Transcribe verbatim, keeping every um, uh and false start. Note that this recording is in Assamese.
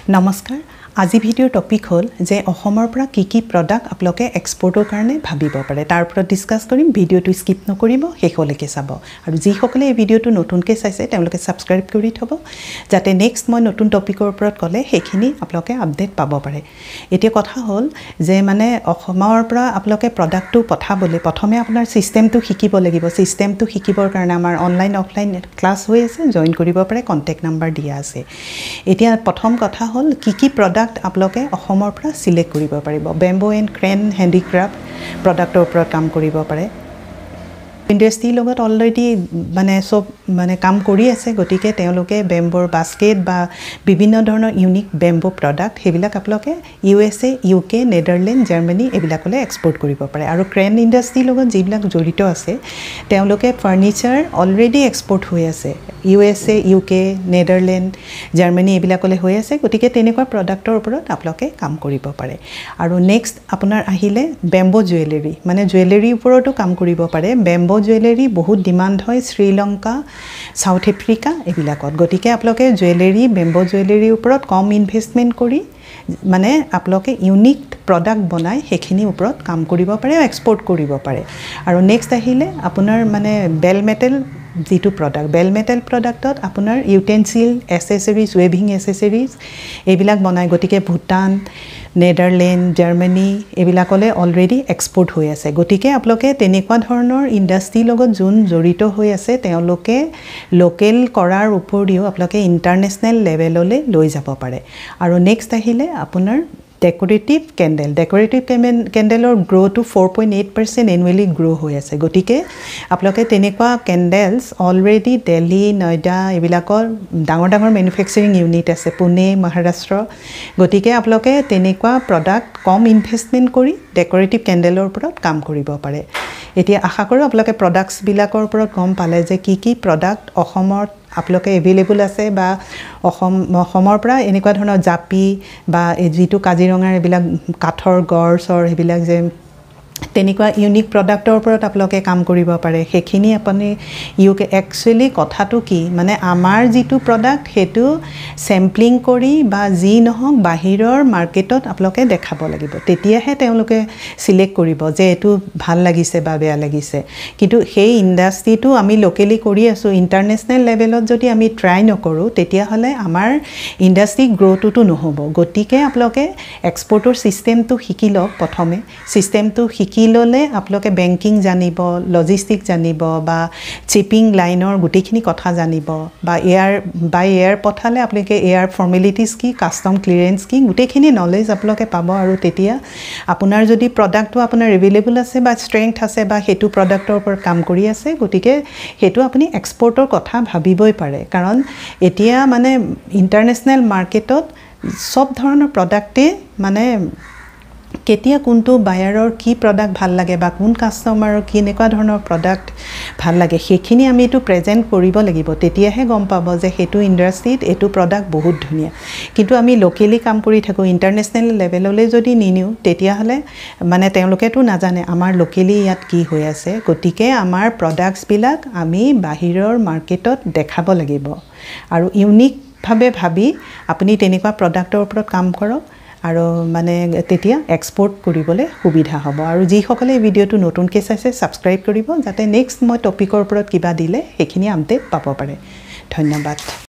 নমস্কাৰ আজি ভিডিঅ'ৰ টপিক হ'ল যে অসমৰ পৰা কি কি প্ৰডাক্ট আপোনালোকে এক্সপোৰ্টৰ কাৰণে ভাবিব পাৰে তাৰ ওপৰত ডিসকাস কৰিম ভিডিঅ'টো স্কিপ নকৰিব শেষলৈকে চাব আৰু যিসকলে এই ভিডিঅ'টো নতুনকৈ চাইছে তেওঁলোকে সাবস্ক্ৰাইব কৰি থব যাতে নেক্সট মই নতুন টপিকৰ ওপৰত ক'লে সেইখিনি আপোনালোকে আপডেট পাব পাৰে এতিয়া কথা হ'ল যে মানে অসমৰ পৰা আপোনালোকে প্ৰডাক্টটো পঠাবলৈ প্ৰথমে আপোনাৰ সিস্টেমটো শিকিব লাগিব সিস্টেমটো শিকিবৰ কাৰণে আমাৰ অনলাইন অফলাইন ক্লাছ হৈ আছে জয়েন কৰিব পাৰে কন্টাক্ট নাম্বাৰ দিয়া আছে এতিয়া প্ৰথম কথা হ'ল কি কি প্ৰডাক্ট আপোনালোকে অসমৰ পৰা সিলেক্ট কৰিব পাৰিব বেম্বো এণ্ড ক্ৰেন হেন্ডিক্ৰাফ্ট প্ৰডাক্টৰ ওপৰত কাম কৰিব পাৰে ইন্ডাষ্ট্ৰি লগত অলৰেডি মানে সব মানে কাম কৰি আছে গতিকে তেওঁলোকে বেম্বোৰ বাস্কেট বা বিভিন্ন ধৰণৰ ইউনিক বেম্বো প্ৰডাক্ট হেবিলাক আপোনালোকে U S A U K Netherlands জাৰ্মানী এবিলাকলে এক্সপোৰ্ট কৰিব পাৰে আৰু ক্ৰেন ইন্ডাষ্ট্ৰি লগত যিবিলাক জড়িত আছে তেওঁলোকে ফাৰ্নিচাৰ অলৰেডি এক্সপোৰ্ট হৈ আছে U S A U K Netherlands জাৰ্মানী এবিলাকলে হৈ আছে গতিকে তেনেকুৱা প্ৰডাক্টৰ ওপৰত আপোনালোকে কাম কৰিব পাৰে আৰু নেক্সট আপোনাৰ আহিলে বেম্বো জুৱেলাৰী মানে জুৱেলাৰী ওপৰতো কাম কৰিব পাৰে বেম্বো জুৱেলাৰী বহুত ডিমান্ড হয় শ্ৰীলংকা সাউথ আফ্ৰিকা এবিলাকত গতিকে আপোনালোকে জুৱেলাৰী বেম্বো জুৱেলাৰীৰ ওপৰত কম ইনভেষ্টমেন্ট কৰি মানে আপোনালোকে ইউনিক প্ৰডাক্ট বনাই হেখিনি ওপৰত কাম কৰিব পাৰে আৰু এক্সপোৰ্ট কৰিব পাৰে আৰু নেক্সট আহিলে আপোনাৰ মানে বেল মেটেল যেটো প্ৰডাক্ট বেল মেটেল প্ৰডাক্টত আপোনাৰ ইউটেনসিল এসেসৰিজ ওয়েভিং এসেসৰিজ এবিলাক বনাই গতিকে ভুটান নেদাৰল্যান্ড জাৰ্মানী এবিলাকলে অলৰেডি এক্সপোৰ্ট হৈ আছে গতিকে আপোনালোকে তেনেকুৱা ধৰণৰ ইন্ডাষ্ট্ৰি লগত জুন জড়িত হৈ আছে তেওঁলোকে লোকেল কৰাৰ উপৰিও আপোনালোকে ইন্টাৰনেশনাল লেভেললৈ লৈ যাব পাৰে আৰু নেক্সট আহিলে আপোনাৰ ডেকোৰেটিভ ক্যান্ডেল ডেকোৰেটিভ ক্যান্ডেলৰ grow to four point eight percent annually grow হৈ আছে গতিকে আপোনালোকে তেনেকুৱা ক্যান্ডেলস অলৰেডি দিল্লী নয়ডা এবিলাকৰ ডাঙৰ ডাঙৰ ম্যানুফ্যাকচাৰিং ইউনিট আছে পুনে মহাৰাষ্ট্ৰ গতিকে আপোনালোকে তেনেকুৱা প্ৰডাক্ট কম ইনভেষ্টমেন্ট কৰি ডেকোৰেটিভ ক্যান্ডেলৰ ওপৰত কাম কৰিব পাৰে এতিয়া আশা কৰো আপোনালোকে প্ৰডাক্টস বিলাকৰ ওপৰত গম পালে যে কি কি প্ৰডাক্ট অসমত আপোনালোকে এভেইলেবল আছে বা অসম অসমৰ পৰা এনেকুৱা ধৰণৰ জাপি বা যেটো কাজিৰঙাৰ এবিলাক কাঠৰ গড়ছৰ হেবিলাক যে তেনেকুৱা ইউনিক প্ৰডাক্টৰ ওপৰত আপোনালোকে কাম কৰিব পাৰে হেখিনি আপুনি ইউকে একচুয়ালি কথাটো কি মানে আমাৰ যেটো প্ৰডাক্ট হেতু স্যাম্পলিং কৰি বা জি নহক বাহিৰৰ মাৰ্কেটত আপোনালোকে দেখাব লাগিব তেতিয়াহে তেওঁলোকে সিলেক্ট কৰিব যে এটো ভাল লাগিছে বা বেয়া লাগিছে কিন্তু সেই ইন্ডাষ্ট্ৰিটো আমি লোকেলি কৰি আছো ইন্টাৰনেশনাল লেভেলত যদি আমি ট্ৰাই নকৰো তেতিয়া হলে আমাৰ ইন্ডাষ্ট্ৰি গ্ৰোথটো নহব গতিকে আপোনালোকে এক্সপোৰ্টৰ সিস্টেমটো শিকি লওক প্ৰথমে সিস্টেমটো কি ললে আপোনালোকে বেংকিং জানিব লজিষ্টিক জানিব বা চিপিং লাইনৰ গুটিখিনি কথা জানিব বা এয়াৰ বাই এয়াৰ পঠালে আপোনালোকে এয়াৰ ফৰ্মেলিটিজ কি কাস্টম ক্লিয়াৰেন্স কি গুটিখিনি নলেজ আপোনালোকে পাব আৰু তেতিয়া আপোনাৰ যদি প্ৰডাক্টটো আপোনাৰ এভেইলেবল আছে বা ষ্ট্ৰেংথ আছে বা হেতু প্ৰডাক্টৰ ওপৰত কাম কৰি আছে গতিকে হেতু আপুনি এক্সপোৰ্টৰ কথা ভাবিবই পাৰে কাৰণ এতিয়া মানে ইন্টাৰনেশনাল মাৰ্কেটত সব ধৰণৰ প্ৰডাক্টে মানে কেতিয়া কোনটো বায়াৰৰ কি প্ৰডাক্ট ভাল লাগে বা কোন কাস্টমাৰৰ কি নেকুৱা ধৰণৰ প্ৰডাক্ট ভাল লাগে হেখিনি আমি এটো প্ৰেজেন্ট কৰিব লাগিব তেতিয়াহে গম পাব যে হেতু ইন্ডাষ্ট্ৰিত এটো প্ৰডাক্ট বহুত ধুনিয়া কিন্তু আমি লোকেলি কাম কৰি থাকো ইন্টাৰনেশনাল লেভেললৈ যদি নিনিও তেতিয়া হলে মানে তেওঁলোকেটো নাজানে আমাৰ লোকেলি ইয়াত কি হৈ আছে গতিকে আমাৰ প্ৰডাক্টস বিলাক আমি বাহিৰৰ মাৰ্কেটত দেখাব লাগিব আৰু ইউনিক ভাবে ভাবি আপুনি তেনেকুৱা প্ৰডাক্টৰ ওপৰত কাম কৰক আৰু মানে তেতিয়া এক্সপোৰ্ট কৰিবলৈ সুবিধা হ'ব আৰু যিসকলে এই ভিডিঅ'টো নতুনকৈ চাইছে সাবস্ক্ৰাইব কৰিব যাতে নেক্সট মই টপিকৰ ওপৰত কিবা দিলে হেখিনি আপডেট পাব পাৰে ধন্যবাদ